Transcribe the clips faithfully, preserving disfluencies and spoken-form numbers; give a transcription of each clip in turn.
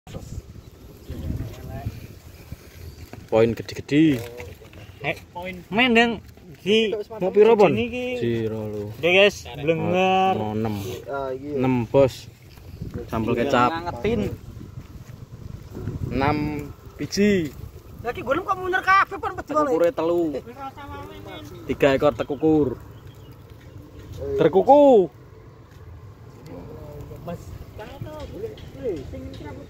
Poin gede-gede. Eh, poin. Mendeng iki mau piro pon? Iki. Zero lu. Oke guys, blenger. Oh, enam. enam bos. Sambal kecap. Ngangetin. enam biji. Lagi golem kok mundur kabeh pon wedi wae. Tekukure telu. tiga ekor tekukur. Terkuku. Mas, kang to. Sing rambut.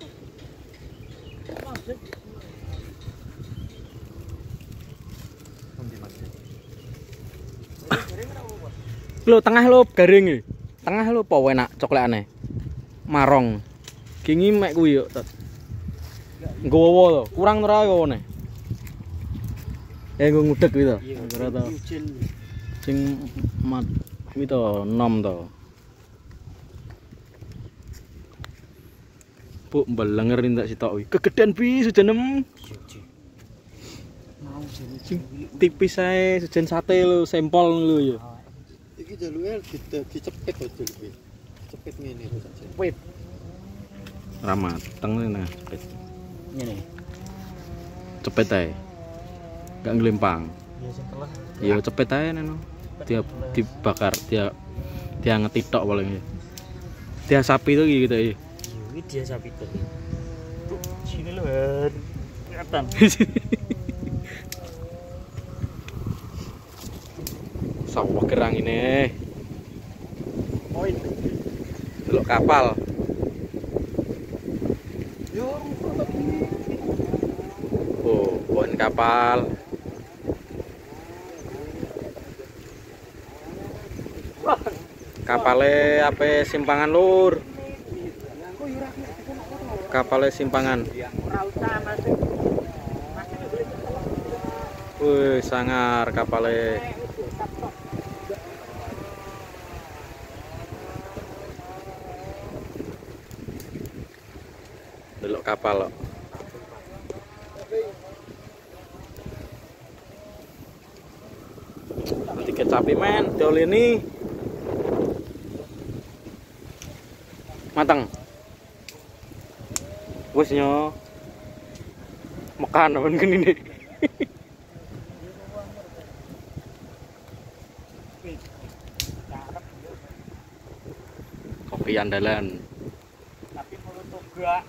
Lo tengah lo garing iki. Tengah lo apa enak coklekane. Marong. Kingi mek kuwi yo. Nggowo to, kurang ora ngene. Eh nggo ngudeg kuwi to. Ora to. Sing mat kuwi to nom to. Bu mbelenger ndak sitok kuwi. Kegedean bi sejenem. Mau Sing tipis ae sejen sate lo, sampel lo ya. Iki jaluke dicepet aja iki. Cepet ngene to saja. Wait. Ora mateng nah cepet. Ngene. Cepet ae. Enggak nglempang. Ya sing telah. Ya cepet ae neno. Dia dibakar, dia dia ngetitok paling ya. Dia sapi tuh gitu ya. Ini dia sapi tuh. Tuh, sini lo har. Kelihatan. Sawah gerang ini. Poin. Delok kapal. Yo, Oh, poin kapal. Kapale apa simpangan lur? Kapale simpangan. ora usah masuk. Wih, sangar kapale. Delok kapal kok. Nanti kecapi men, dioleni. Mateng. Wis nyo. Mekan men kene iki. Kopi andalan. Tapi mulut toga.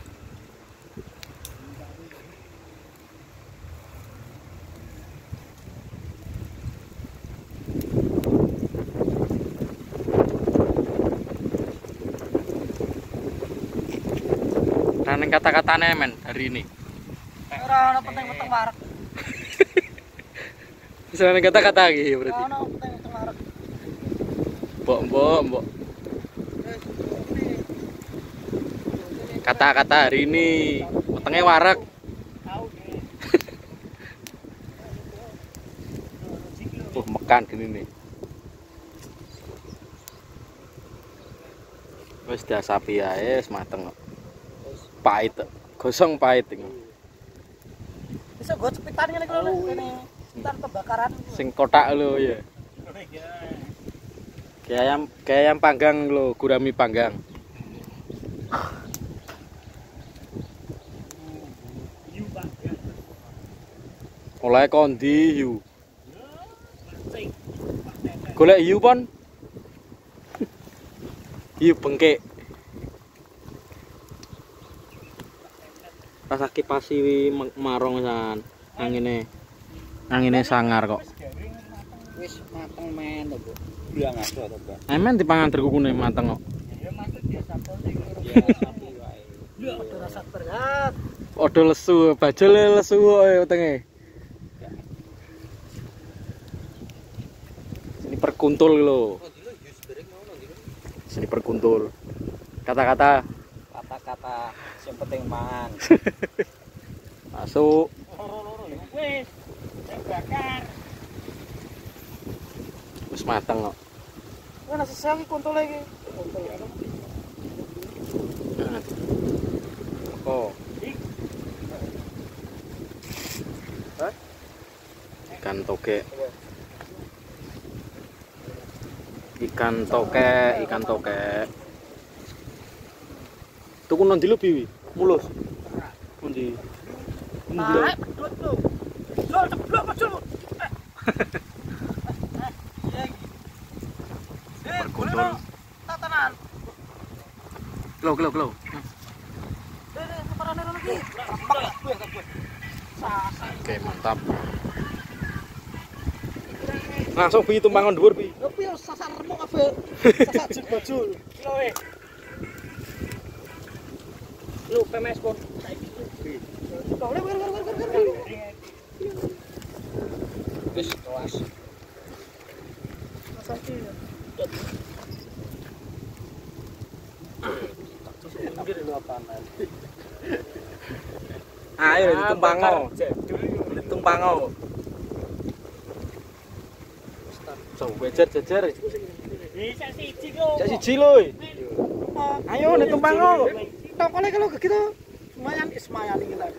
Nang kata-katane men hari ini. Ora ono penting-penting warek. Misalnya kata-kata iki berarti. Ora ono penting-penting warek. Mbok mbok mbok. Kata-kata hari ini wetenge wareg. Oh, mekan gini nih. Wis diasapi ae wis mateng kok. Pahit. Gosong pahit iki. Bisa gue cepitan ngene iki lho kene. Cepitan kebakaran. Sing kotak lho ya. Kayak ayam kayak ayam panggang lho, gurami panggang. Oleh kondi yu. Golek yu pon. Yu bengkek. Rasa kipasi marong san. Angine. Angine sangar kok. Wis mateng men to, Bu. Bilang aja to, Bang. Emen dipangan terkukune mateng kok. Ya maksud dia sampel sing Ya sapi wae. Ya ora rasa berat. Odo lesu, bajole lesu kok wetenge. Sini perkuntul lho. Sini perkuntul. Kata-kata Kata-kata sing penting mangan. masuk. loro-loro ya. Wis, bakar. Wis mateng kok. Mana sesel iki kontol iki. Kontol. Oh. Hah? Ikan toge. Ikan toke, ikan toke. Tuku nang ndi lho Biwi? Mulus. Pundi? Naik pedut lu. Lu ceblok pedut lu. Eh. Iya iki. Eh, Bergondol. tatanan. Kelo kelo kelo. Eh, eh, separane lagi. Oke, mantap. Langsung pi tumpangan dhuwur pi. Lho piye sasar remuk kabeh. Sasar jebajul. Lho eh. Lu P M S pon. Boleh, boleh, boleh, boleh, boleh. Wis kelas. Masaki. Ayo ditumpango. Ditumpango. Coba jejer-jejer. Bisa siji kok. Cek siji lho. Ayo ditumpango. Tokole kalau gitu lumayan ismayan iki lah.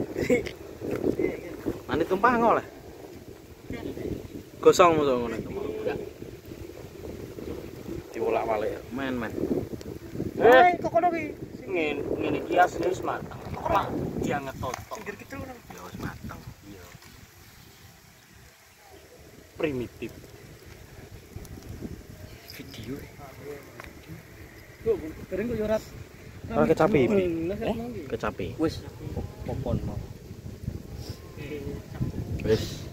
Mane tumpango lah. Gosong mosok ngono. Diwolak-walik men-men. Eh, kok kono ki? Ngene ngene iki asline wis mateng. Mak dia ngetotok. Pinggir gitu kan. Ya wis mateng. Iya. Primitif. Video. Kok kering kok yo rat. Ora kecapi. Eh, kecapi. Wis popon mau. Wis.